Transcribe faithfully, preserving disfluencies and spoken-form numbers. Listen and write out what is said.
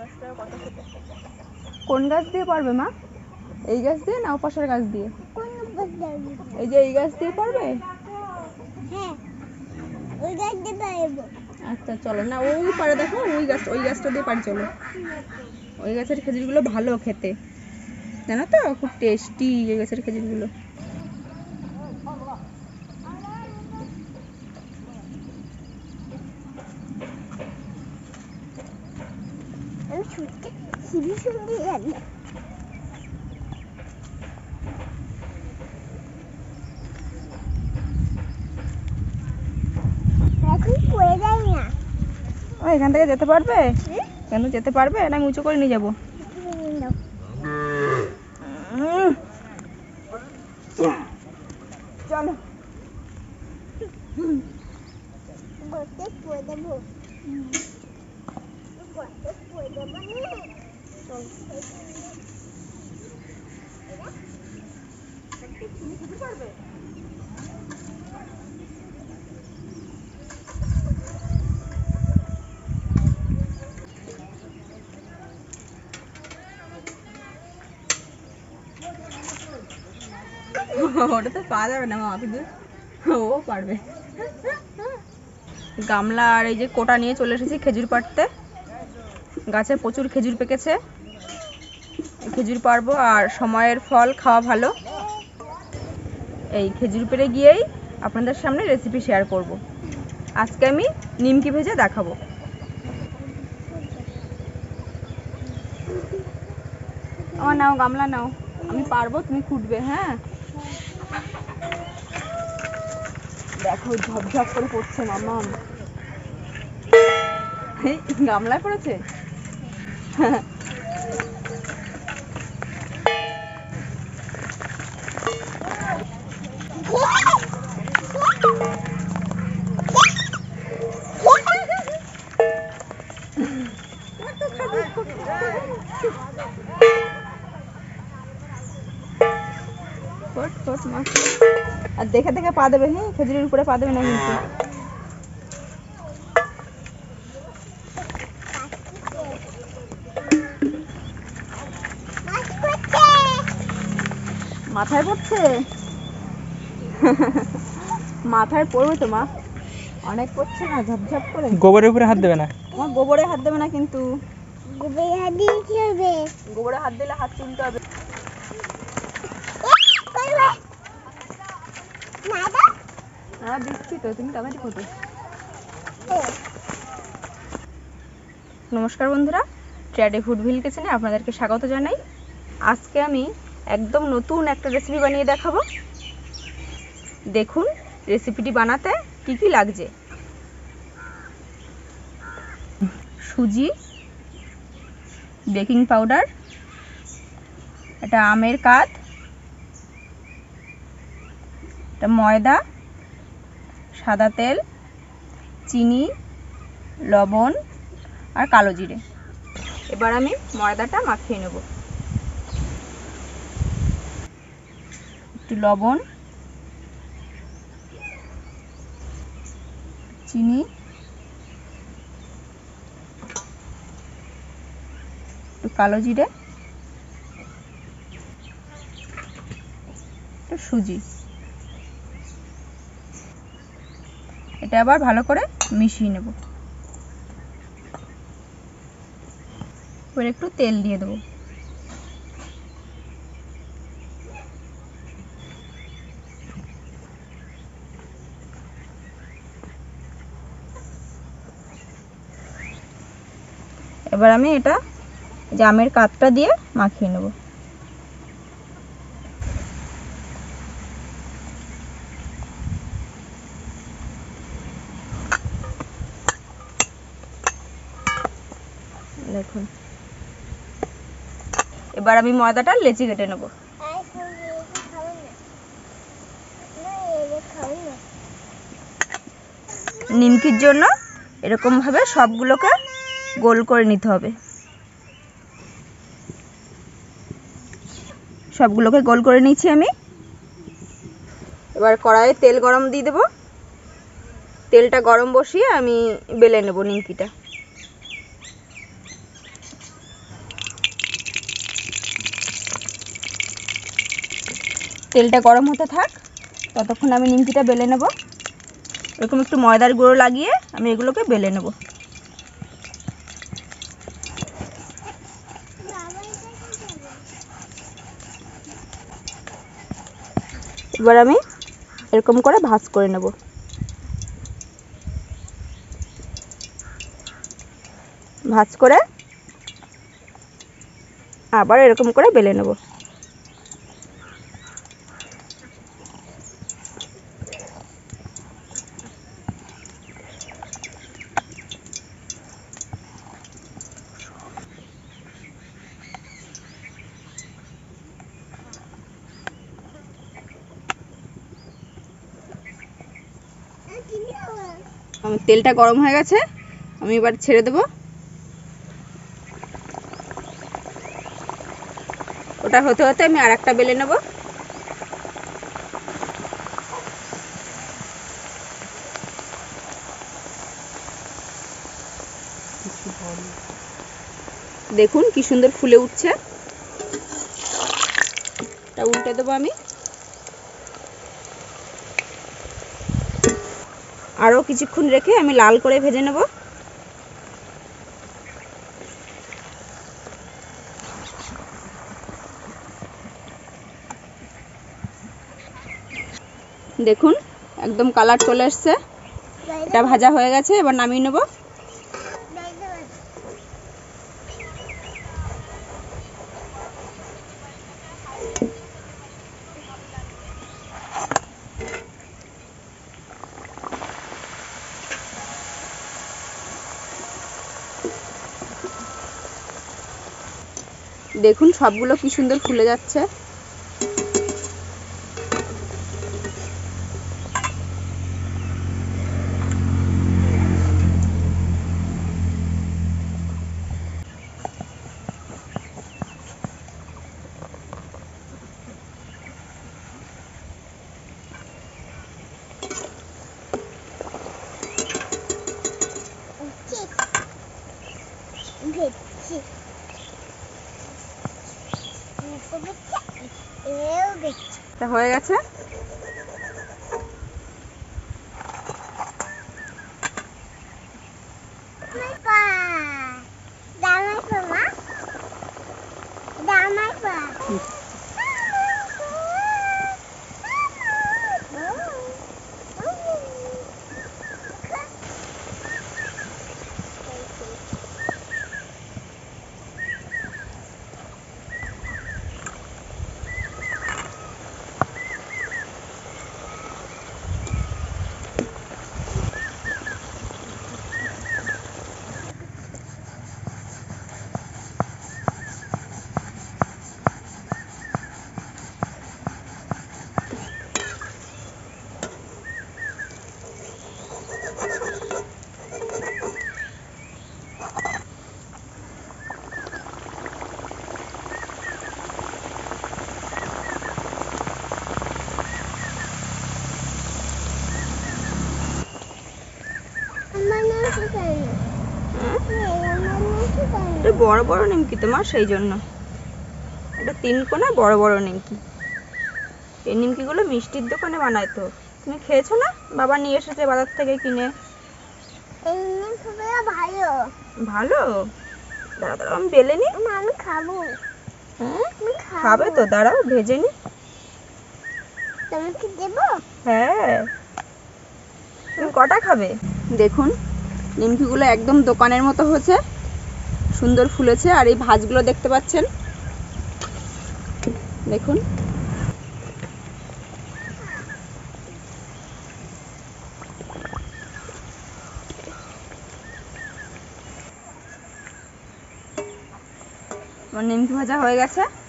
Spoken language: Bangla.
কোন গাছ দিয়ে পারবে মা? এই গাছ দিয়ে না পাশের গাছ দিয়ে? এই যে এই গাছ দিয়ে পারবে? হ্যাঁ, ওই গাছ দিয়ে পারবো। আচ্ছা চলো, না ওই পারে দেখো, ওই গাছ, ওই গাছটা দিয়ে পারি চলো। ওই গাছের খেজুরগুলো ভালো খেতে, জানো তো, খুব টেস্টি ওই গাছের খেজুরগুলো। এখান থেকে যেতে পারবে? কেন যেতে পারবে না? আমি উঁচু করে নিয়ে যাবো। চলো ওটা তো পাওয়া যাবে না মা, কিন্তু ও পারবে। গামলা আর এই যে কোটা নিয়ে চলে এসেছি খেজুর পাড়তে। গাছে প্রচুর খেজুর পেকেছে, খেজুর পারবো। আর সময়ের ফল খাওয়া ভালো। এই খেজুর পেড়ে গিয়েই আপনাদের সামনে রেসিপি শেয়ার করব। আজকে আমি নিমকি ভেজে দেখাবো। আমার নাও, গামলা নাও, আমি পারবো, তুমি খুঁটবে। হ্যাঁ দেখো ঝপঝপ করে পড়ছে মামা, গামলায় পড়েছে। আর দেখে দেখে পা দেবে। হ্যাঁ, খেজুরের উপরে পা দেবে না কিন্তু। মাথায় পড়ছে? মাথায় পড়বে তো মা, অনেক পড়ছে না, ঝপঝপ করে। গোবরের উপরে হাত দেবে না? আমার গোবরে হাত দেবে না কিন্তু। গোবরে হাত দিলে কি হবে? গোবরে হাত দিলে হাত চুলতে হবে। হ্যাঁ দিচ্ছি তো, তুমি টমেটো কত। নমস্কার বন্ধুরা, ট্র্যাডে ফুড ভিল কিচেনে আপনাদেরকে স্বাগত জানাই। আজকে আমি একদম নতুন একটা রেসিপি বানিয়ে দেখাবো। দেখুন রেসিপিটি বানাতে কি কি লাগছে। সুজি, বেকিং পাউডার, এটা আমের কাঠ, এটা ময়দা, সাদা তেল, চিনি, লবণ আর কালো জিরে। এবার আমি ময়দাটা মাখিয়ে নেব। একটু লবণ, চিনি, একটু কালো জিরে, একটু সুজি। এটা আবার ভালো করে মিশিয়ে নেব। এবার একটু তেল দিয়ে দেবো। এবার আমি এটা জামের কাঠটা দিয়ে মাখিয়ে নেব। দেখুন এবার আমি ময়দাটা লেচি কেটে নেব। নিমকির জন্য এরকম ভাবে সবগুলোকে গোল করে নিতে হবে। সবগুলোকে গোল করে নিয়েছি আমি। এবার কড়াইয়ে তেল গরম দিয়ে দেব। তেলটা গরম বসিয়ে আমি বেলে নেব নিমকিটা। তেলটা গরম হতে থাক, ততক্ষণ আমি নিমকিটা বেলে নেব। এরকম একটু ময়দার গুঁড়ো লাগিয়ে আমি এগুলোকে বেলে নেব। এবার আমি এরকম করে ভাঁজ করে নেব। ভাঁজ করে আবার এরকম করে বেলে নেব। তেলটা গরম হয়ে গেছে, আমি এবার ছেড়ে দেব। ওটা হতে হতে আমি আর একটা বেলে নেব। দেখুন কি সুন্দর ফুলে উঠছে। এটা উল্টে দেবো আমি। আরও কিছুক্ষণ রেখে আমি লাল করে ভেজে নেব। দেখুন একদম কালার চলে এসছে। এটা ভাজা হয়ে গেছে, এবার নামিয়ে নেব। দেখুন সবগুলো কি সুন্দর ফুলে যাচ্ছে। এটা হয়ে গেছে। এটা বড় বড় নিমকি তোমার, সেই জন্য এটা তিন কোনা বড় বড় নিমকি। এই নিমকিগুলো মিষ্টির দোকানে বানায় তো, তুমি খেয়েছো না? বাবা নিয়ে এসেছে বাজার থেকে কিনে। ভালো ভালো, দাঁড়া দাঁড়াও আমি বেলে নি। আমি খাবো। হ্যাঁ খাবে তো, দাঁড়াও ভেজে নি। তোমাকে দেবো? হ্যাঁ, তুমি কটা খাবে? দেখুন নিমকিগুলো একদম দোকানের মতো হয়েছে, সুন্দর ফুলেছে। আর এই ভাঁজগুলো দেখতে পাচ্ছেন, দেখুন। আমার নিমকি ভাজা হয়ে গেছে।